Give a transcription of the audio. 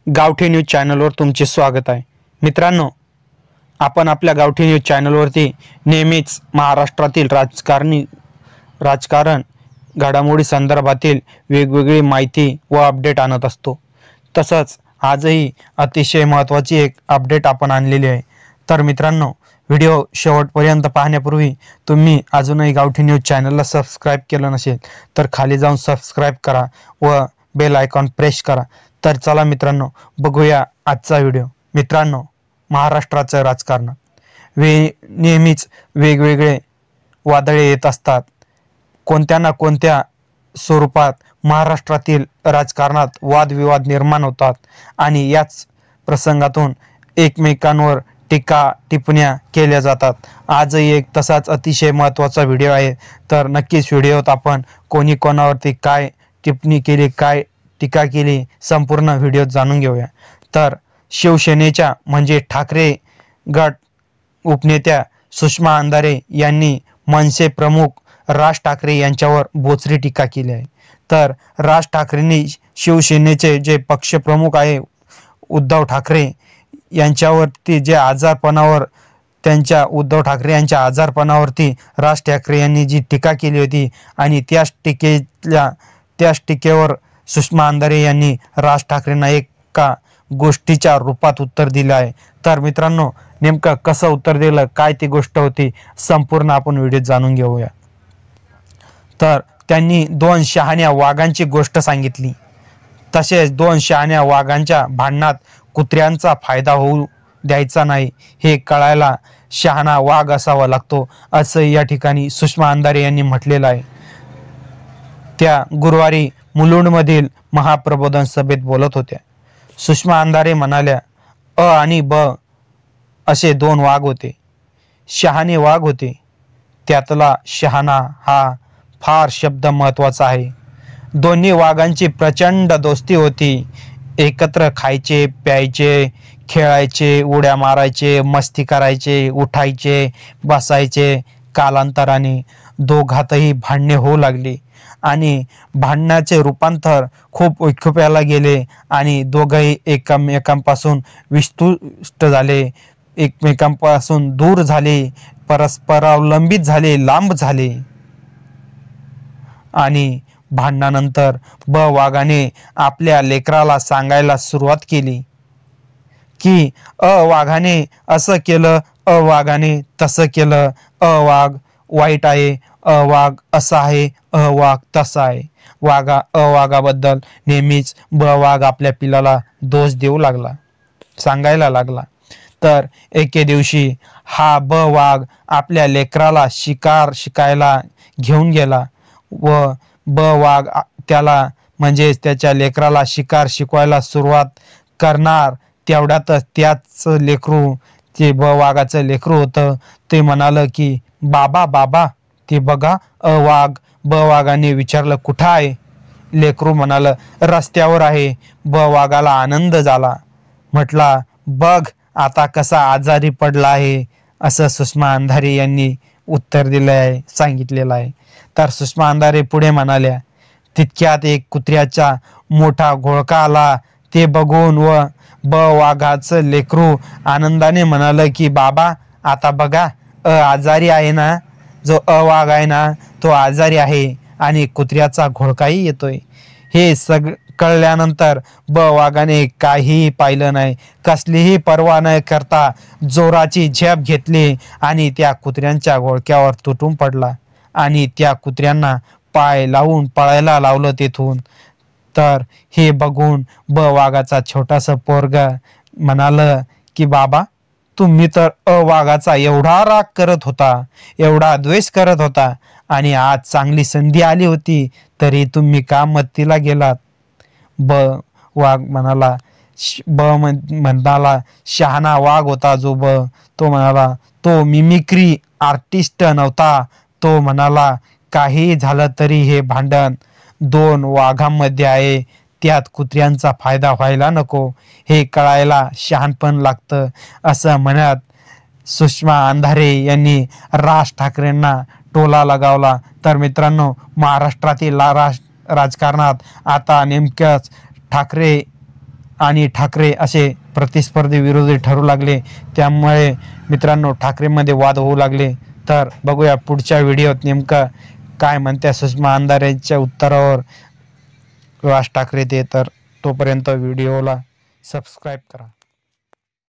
गावठी न्यूज चॅनलवर तुमचे स्वागत आहे। मित्रांनो, आपण आपल्या गावठी न्यूज चॅनलवरती नेहमीच महाराष्ट्रातील राजकारण घडामोडी संदर्भातील वेगवेगळी माहिती व अपडेट आणत असतो। तसंच आजही अतिशय महत्त्वाची एक अपडेट आपण आणलेली आहे। तर मित्रांनो, व्हिडिओ शेवटपर्यंत पाहण्यापूर्वी तुम्ही अजूनही गावठी न्यूज चॅनलला सबस्क्राइब केलं नसेल तर खाली जाऊन सबस्क्राइब करा व बेल आयकॉन प्रेस करा। तर चला मित्रांनो, बघूया आजचा व्हिडिओ। मित्रांनो, महाराष्ट्राचं राजकारण नेहमीच वेगवेगळे वादळे येत असतात। कोणत्या ना कोणत्या स्वरूपात महाराष्ट्रातील राजकारणात वादविवाद निर्माण होतात आणि याच प्रसंगातून एकमेकांवर टीका टिप्पण्या केल्या जातात। आजही एक तसाच अतिशय महत्त्वाचा व्हिडिओ आहे। तर नक्कीच व्हिडिओत आपण कोणी कोणावरती काय टिप्पणी केली, काय टीका केली, संपूर्ण व्हिडिओ जाणून घेऊया। तर शिवसेनेच्या म्हणजे ठाकरे गट उपनेत्या सुषमा अंधारे यांनी मनसे प्रमुख राज ठाकरे यांच्यावर बोचरी टीका केली आहे। तर राज ठाकरेंनी शिवसेनेचे जे पक्षप्रमुख आहे उद्धव ठाकरे यांच्यावरती जे आजारपणावर उद्धव ठाकरे यांच्या आजारपणावरती राज ठाकरे यांनी जी टीका केली होती आणि त्याच टीकेवर सुषमा अंधारे यांनी राज ठाकरेंना एका गोष्टीच्या रूपात उत्तर दिलं आहे। तर मित्रांनो, नेमकं कसं उत्तर दिलं, काय ती गोष्ट होती, संपूर्ण आपण व्हिडिओ जाणून घेऊया। तर त्यांनी 2 शहाण्या वाघांची गोष्ट सांगितली। तसेच 2 शहाण्या वाघांच्या भांडणात कुत्र्यांचा फायदा होऊ द्यायचा नाही, हे कळायला शहाणा वाघ असावा लागतो, असं या ठिकाणी सुषमा अंधारे यांनी म्हटलेलं आहे। त्या गुरुवारी मुलुंडमधील महाप्रबोधन सभेत बोलत होत्या। सुषमा अंधारे म्हणाल्या, अ आणि ब असे 2 वाघ होते, शहाणे वाघ होते। त्यातला शहाणा हा फार शब्द महत्त्वाचा आहे। दोन्ही वाघांची प्रचंड दोस्ती होती। एकत्र खायचे, प्यायचे, खेळायचे, उड्या मारायचे, मस्ती करायचे, उठायचे, बसायचे। कालांतराने दोघातही भांडणे होऊ लागली आणि भांडणाचे रूपांतर खूप विखुप्याला गेले आणि दोघंही एकमेकांपासून विस्तृत झाले, एकमेकांपासून दूर झाले, परस्परावलंबित झाले, लांब झाले। आणि भांडणानंतर ब वाघाने आपल्या लेकराला सांगायला सुरुवात केली की अ वाघाने असं केलं, अ वाघाने तसं केलं, अ वाघ वाईट आहे, अ वाघ असा आहे, अ वाघ तसा आहे। अ वाघाबद्दल नेहमीच ब वाघ आपल्या पिलाला दोष देऊ लागला, सांगायला लागला। तर एके दिवशी हा ब वाघ आपल्या लेकराला शिकार शिकायला घेऊन गेला व ब वाघ त्याला म्हणजेच त्याच्या लेकराला शिकार शिकवायला सुरुवात करणार तेवढ्यातच त्याच लेकरू, ते ब वाघाचं लेकरू होतं, ते म्हणालं की बाबा बाबा ते बघा ब वाघाने विचारलं, कुठं आहे? लेकरू म्हणालं, रस्त्यावर आहे। ब वाघाला आनंद झाला, म्हटला, बघ आता कसा आजारी पडला आहे, असं सुषमा अंधारे यांनी उत्तर दिलं आहे, सांगितलेलं आहे। तर सुषमा अंधारे पुढे म्हणाल्या, तितक्यात एक कुत्र्याचा मोठा घोळका आला। ते बघून व ब वाघाचं लेकरू आनंदाने म्हणालं की बाबा आता बघा आजारी आहे ना, जो वाघ आहे ना तो आजारी आहे आणि कुत्र्याचा घोळकाही येतोय। हे कळल्यानंतर ब वाघाने काहीही पाहिलं नाही, कसलीही पर्वा न करता जोराची झेप घेतली आणि त्या कुत्र्यांच्या घोळक्यावर तुटून पडला आणि त्या कुत्र्यांना पाय लावून पळायला लावलं तेथून। तर हे बघून ब वाघाचा छोटासा पोरगा म्हणालं की बाबा तुम्ही तर वाघाचा एवढा राग करत होता, एवढा द्वेष करत होता आणि आज चांगली संधी आली होती तरी तुम्ही का मत्तीला गेलात? ब वाघ म्हणाला, शहाणा वाघ होता जो ब, तो म्हणाला, तो मिमिक्री आर्टिस्ट नव्हता। तो म्हणाला, काही झालं तरी हे भांडण 2 वाघांमध्ये आहे, त्यात कुत्र्यांचा फायदा व्हायला नको, हे कळायला शहाणपण लागतं, असं म्हणत सुषमा अंधारे यांनी राज ठाकरेंना टोला लगावला। तर मित्रांनो, महाराष्ट्रातील राजकारणात आता नेमक्याच ठाकरे आणि ठाकरे असे प्रतिस्पर्धी विरोधी ठरू लागले. त्यामुळे मित्रांनो ठाकरेमध्ये वाद होऊ लागले. तर बघूया पुढच्या व्हिडिओत नेमका काय म्हणत्या सुषमा अंधारेच्या उत्तरावर राज ठाकरे ते. तर तोपर्यंत व्हिडिओला सबस्क्राईब करा.